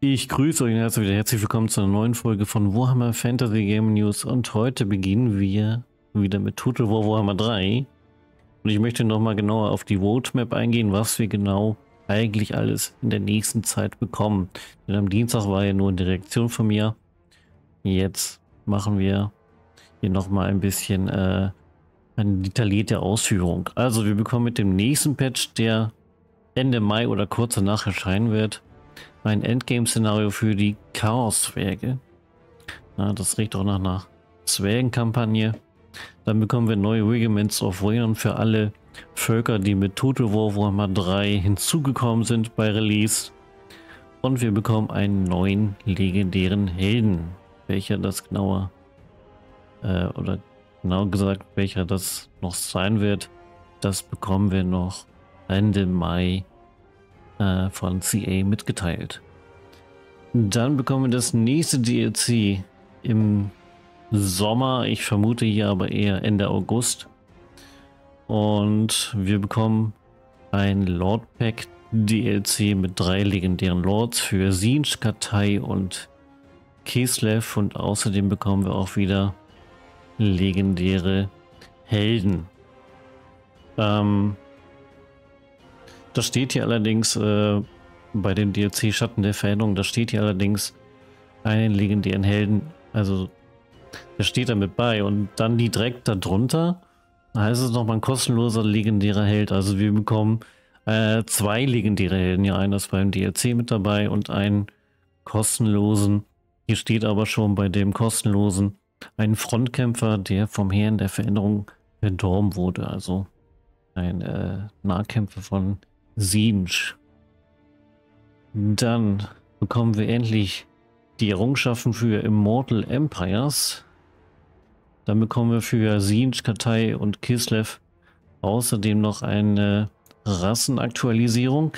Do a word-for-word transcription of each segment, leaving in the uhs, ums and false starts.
Ich grüße euch herzlich wieder. Herzlich willkommen zu einer neuen Folge von Warhammer Fantasy Game News. Und heute beginnen wir wieder mit Total War Warhammer drei. Und ich möchte nochmal genauer auf die Roadmap eingehen, was wir genau eigentlich alles in der nächsten Zeit bekommen. Denn am Dienstag war ja nur eine Reaktion von mir. Jetzt machen wir hier nochmal ein bisschen äh, eine detaillierte Ausführung. Also wir bekommen mit dem nächsten Patch, der Ende Mai oder kurz danach erscheinen wird, ein Endgame-Szenario für die Chaos-Zwerge. Ja, das riecht auch nach einer Zwergenkampagne. Dann bekommen wir neue Regiments of Rayon für alle Völker, die mit Total War Warhammer drei hinzugekommen sind bei Release. Und wir bekommen einen neuen legendären Helden. Welcher das genauer, äh, oder genau gesagt, welcher das noch sein wird, das bekommen wir noch Ende Mai äh, von C A mitgeteilt. Dann bekommen wir das nächste D L C im Sommer, ich vermute hier aber eher Ende August. Und wir bekommen ein Lord Pack D L C mit drei legendären Lords für Tzeentch, Katai und Kislev, und außerdem bekommen wir auch wieder legendäre Helden. Ähm, das steht hier allerdings äh, bei dem D L C Schatten der Veränderung, da steht hier allerdings einen legendären Helden, also der steht damit bei, und dann die direkt darunter heißt es nochmal ein kostenloser legendärer Held. Also wir bekommen äh, zwei legendäre Helden, ja, einer ist beim D L C mit dabei und einen kostenlosen. Hier steht aber schon bei dem kostenlosen ein Frontkämpfer, der vom Herrn der Veränderung verdorben wurde, also ein äh, Nahkämpfer von Tzeentch. Dann bekommen wir endlich die Errungenschaften für Immortal Empires. Dann bekommen wir für Tzeentch, Katai und Kislev außerdem noch eine Rassenaktualisierung.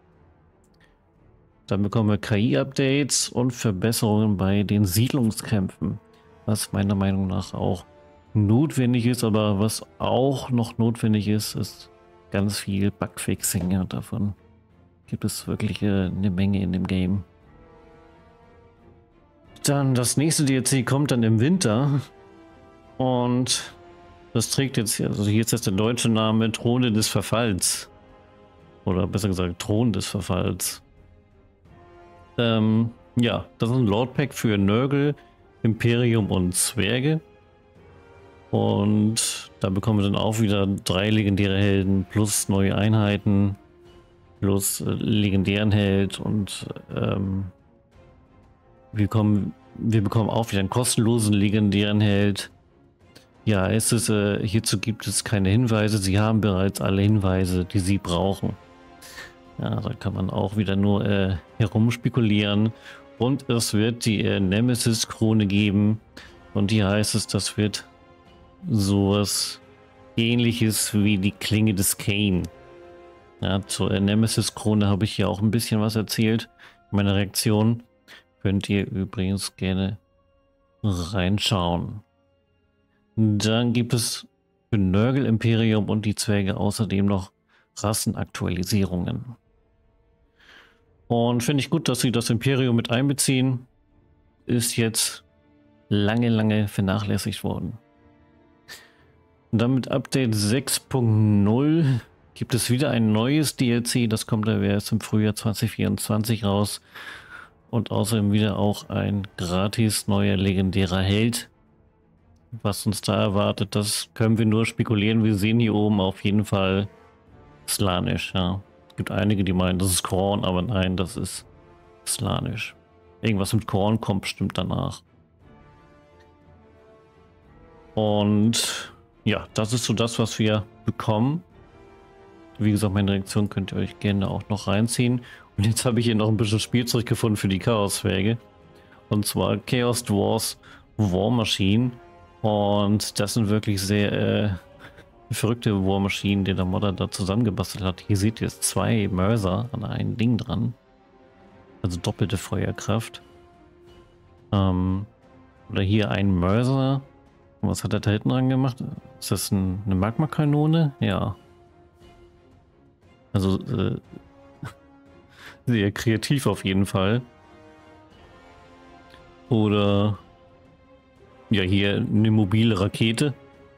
Dann bekommen wir K I-Updates und Verbesserungen bei den Siedlungskämpfen, was meiner Meinung nach auch notwendig ist, aber was auch noch notwendig ist, ist ganz viel Bugfixing. Ja, davon gibt es wirklich äh, eine Menge in dem Game. Dann das nächste D L C kommt dann im Winter und das trägt jetzt, also hier ist jetzt der deutsche Name Throne des Verfalls, oder besser gesagt Thron des Verfalls. Ähm, ja, das ist ein Lord Pack für Nurgle, Imperium und Zwerge. Und da bekommen wir dann auch wieder drei legendäre Helden plus neue Einheiten plus äh, legendären Held, und ähm, wir, kommen, wir bekommen auch wieder einen kostenlosen legendären Held. Ja, es ist, äh, hierzu gibt es keine Hinweise. Sie haben bereits alle Hinweise, die Sie brauchen. Ja, da kann man auch wieder nur äh, herumspekulieren. Und es wird die äh, Nemesis-Krone geben. Und hier heißt es, das wird sowas Ähnliches wie die Klinge des Khaine. Ja, zur äh, Nemesis-Krone habe ich hier auch ein bisschen was erzählt. Meine Reaktion könnt ihr übrigens gerne reinschauen. Dann gibt es für Nurgle, Imperium und die Zwerge außerdem noch Rassenaktualisierungen. Und finde ich gut, dass sie das Imperium mit einbeziehen. Ist jetzt lange, lange vernachlässigt worden. Und dann mit Update sechs Punkt null gibt es wieder ein neues D L C. Das kommt da erst im Frühjahr zwanzig vierundzwanzig raus. Und außerdem wieder auch ein gratis neuer legendärer Held. Was uns da erwartet, das können wir nur spekulieren. Wir sehen hier oben auf jeden Fall Slaanesh. Ja. Es gibt einige, die meinen, das ist Khorne, aber nein, das ist Slaanesh. Irgendwas mit Khorne kommt bestimmt danach. Und ja, das ist so das, was wir bekommen. Wie gesagt, meine Reaktion könnt ihr euch gerne auch noch reinziehen. Und jetzt habe ich hier noch ein bisschen Spielzeug gefunden für die Chaos-Zwerge. Und zwar Chaos Dwarfs War Machine. Und das sind wirklich sehr äh, verrückte War Maschinen, die der Modder da zusammengebastelt hat. Hier seht ihr jetzt zwei Mörser an einem Ding dran. Also doppelte Feuerkraft. Ähm, oder hier ein Mörser. Was hat er da hinten dran gemacht? Ist das ein, eine Magma-Kanone? Ja. Also äh, sehr kreativ auf jeden Fall. Oder ja, hier eine mobile Rakete.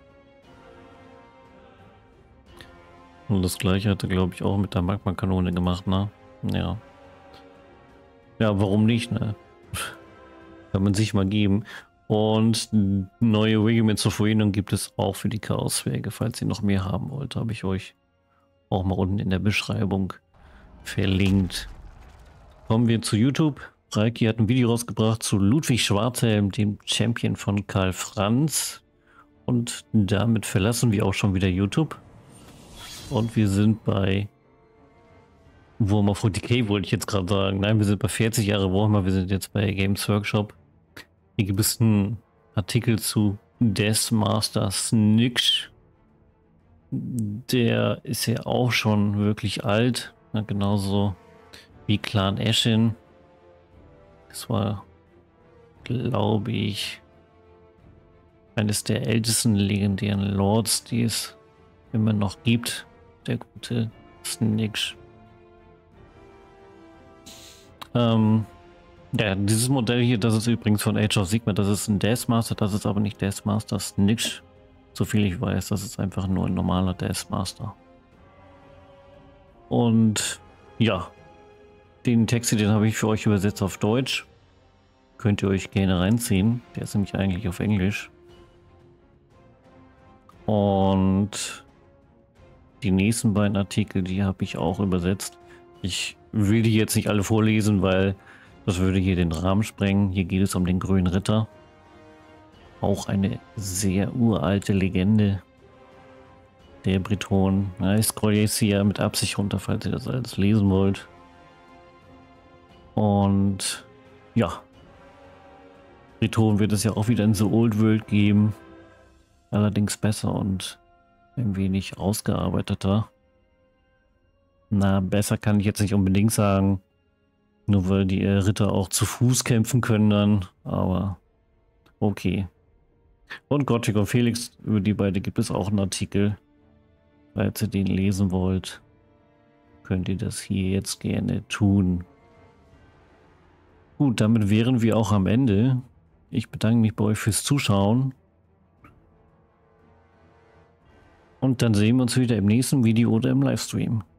Und das gleiche hat er, glaube ich, auch mit der Magma-Kanone gemacht, ne? Ja. Ja, warum nicht, ne? Kann man sich mal geben. Und neue Regiments of Renown gibt es auch für die Chaoswege. Falls ihr noch mehr haben wollt, habe ich euch auch mal unten in der Beschreibung verlinkt. Kommen wir zu YouTube. Reiki hat ein Video rausgebracht zu Ludwig Schwarzhelm, dem Champion von Karl Franz. Und damit verlassen wir auch schon wieder YouTube. Und wir sind bei Warhammer forty K, wollte ich jetzt gerade sagen. Nein, wir sind bei vierzig Jahre Warhammer. Wir sind jetzt bei Games Workshop. Hier gibt es einen Artikel zu Deathmaster Sniksh. Der ist ja auch schon wirklich alt. Ja, genauso wie Clan Ashen. Das war, glaube ich, eines der ältesten legendären Lords, die es immer noch gibt. Der gute Sniksh. Ähm, ja, dieses Modell hier, das ist übrigens von Age of Sigmar. Das ist ein Deathmaster, das ist aber nicht Deathmaster Sniksh. Soviel ich weiß, das ist einfach nur ein normaler Deathmaster. Und ja, den Text, den habe ich für euch übersetzt auf Deutsch. Könnt ihr euch gerne reinziehen. Der ist nämlich eigentlich auf Englisch. Und die nächsten beiden Artikel, die habe ich auch übersetzt. Ich will die jetzt nicht alle vorlesen, weil das würde hier den Rahmen sprengen. Hier geht es um den Grünen Ritter. Auch eine sehr uralte Legende der Bretonen. Ja, ich scroll jetzt hier mit Absicht runter, falls ihr das alles lesen wollt. Und ja, Bretonen wird es ja auch wieder in The Old World geben. Allerdings besser und ein wenig ausgearbeiteter. Na, besser kann ich jetzt nicht unbedingt sagen. Nur weil die Ritter auch zu Fuß kämpfen können dann. Aber okay. Und Gothic und Felix, über die beiden gibt es auch einen Artikel. Falls ihr den lesen wollt, könnt ihr das hier jetzt gerne tun. Gut, damit wären wir auch am Ende. Ich bedanke mich bei euch fürs Zuschauen. Und dann sehen wir uns wieder im nächsten Video oder im Livestream.